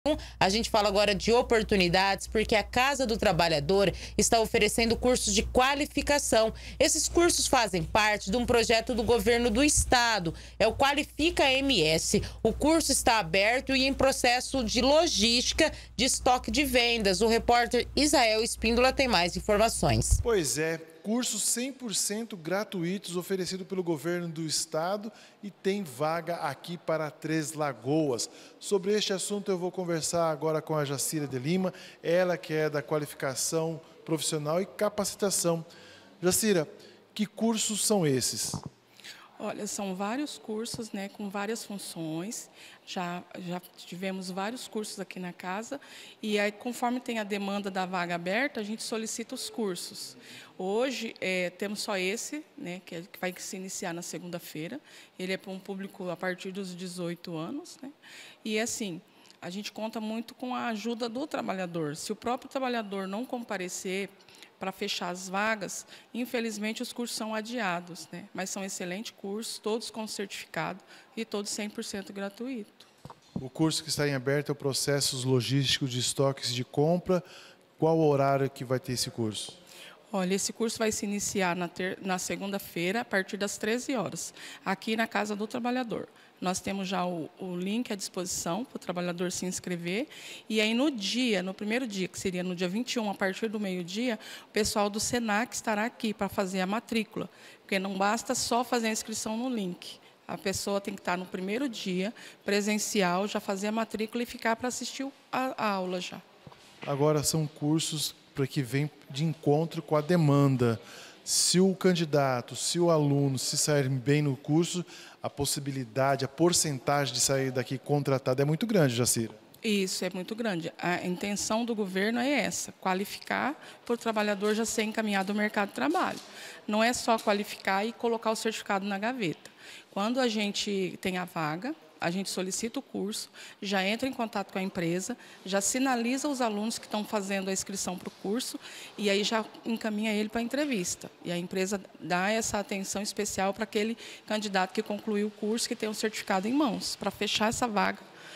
A gente fala agora de oportunidades, porque a Casa do Trabalhador está oferecendo cursos de qualificação. Esses cursos fazem parte de um projeto do governo do estado, é o Qualifica MS. O curso está aberto e em processo de logística de estoque de vendas. O repórter Isael Espíndola tem mais informações. Pois é, cursos 100% gratuitos oferecido pelo governo do estado e tem vaga aqui para Três Lagoas. Sobre este assunto eu vou conversar agora com a Jacira de Lima, ela que é da qualificação profissional e capacitação. Jacira, que cursos são esses? Olha, são vários cursos, né, com várias funções. Já tivemos vários cursos aqui na casa e aí, conforme tem a demanda da vaga aberta, a gente solicita os cursos. Hoje temos só esse, né, que vai se iniciar na segunda-feira. Ele é para um público a partir dos 18 anos, né? E assim, a gente conta muito com a ajuda do trabalhador. Se o próprio trabalhador não comparecer para fechar as vagas, infelizmente os cursos são adiados, né? Mas são excelentes cursos, todos com certificado e todos 100% gratuito. O curso que está em aberto é o Processos Logísticos de Estoques de Compra. Qual o horário que vai ter esse curso? Olha, esse curso vai se iniciar na segunda-feira, a partir das 13 horas, aqui na Casa do Trabalhador. Nós temos já o link à disposição para o trabalhador se inscrever. E aí, no primeiro dia, que seria no dia 21, a partir do meio-dia, o pessoal do SENAC estará aqui para fazer a matrícula. Porque não basta só fazer a inscrição no link. A pessoa tem que estar no primeiro dia, presencial, já fazer a matrícula e ficar para assistir a aula já. Agora são cursos para que vem de encontro com a demanda. Se o candidato, se o aluno se sair bem no curso, a possibilidade, a porcentagem de sair daqui contratado é muito grande, Jacira. Isso, é muito grande. A intenção do governo é essa, qualificar para o trabalhador já ser encaminhado ao mercado de trabalho. Não é só qualificar e colocar o certificado na gaveta. Quando a gente tem a vaga, a gente solicita o curso, já entra em contato com a empresa, já sinaliza os alunos que estão fazendo a inscrição para o curso e aí já encaminha ele para a entrevista. E a empresa dá essa atenção especial para aquele candidato que concluiu o curso, que tem um certificado em mãos, para fechar essa vaga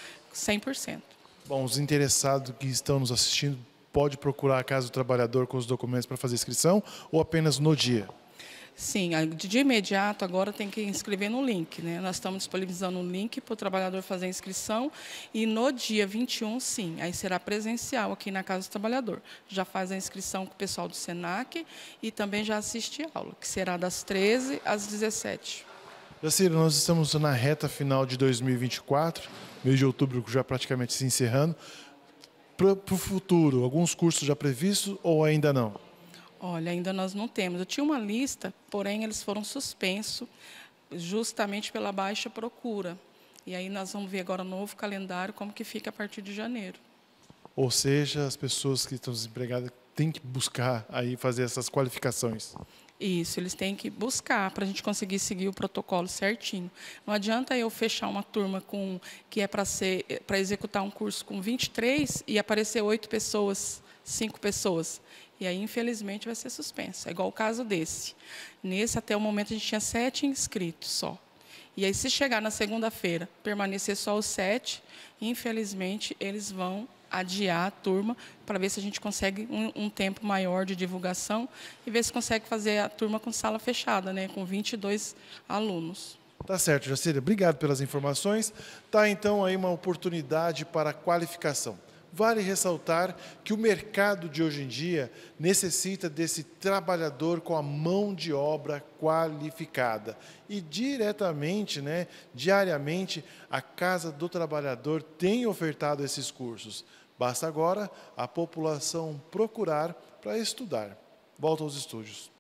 100%. Bom, os interessados que estão nos assistindo, pode procurar a Casa do Trabalhador com os documentos para fazer inscrição ou apenas no dia? Sim, de imediato agora tem que inscrever no link, né? Nós estamos disponibilizando um link para o trabalhador fazer a inscrição e no dia 21, sim, aí será presencial aqui na Casa do Trabalhador. Já faz a inscrição com o pessoal do SENAC e também já assiste a aula, que será das 13 às 17. Jacira, nós estamos na reta final de 2024, mês de outubro já praticamente se encerrando. Para o futuro, alguns cursos já previstos ou ainda não? Olha, ainda nós não temos. Eu tinha uma lista, porém eles foram suspensos justamente pela baixa procura. E aí nós vamos ver agora o novo calendário, como que fica a partir de janeiro. Ou seja, as pessoas que estão desempregadas têm que buscar aí fazer essas qualificações. Isso, eles têm que buscar para a gente conseguir seguir o protocolo certinho. Não adianta eu fechar uma turma que é para executar um curso com 23 e aparecer 8 pessoas, 5 pessoas. E aí, infelizmente, vai ser suspenso. É igual o caso desse. Nesse, até o momento, a gente tinha 7 inscritos só. E aí, se chegar na segunda-feira, permanecer só os 7, infelizmente, eles vão adiar a turma para ver se a gente consegue um tempo maior de divulgação e ver se consegue fazer a turma com sala fechada, né, com 22 alunos. Tá certo, Jacira. Obrigado pelas informações. Tá, então, aí uma oportunidade para qualificação. Vale ressaltar que o mercado de hoje em dia necessita desse trabalhador com a mão de obra qualificada. E diretamente, diariamente, a Casa do Trabalhador tem ofertado esses cursos. Basta agora a população procurar para estudar. Volto aos estúdios.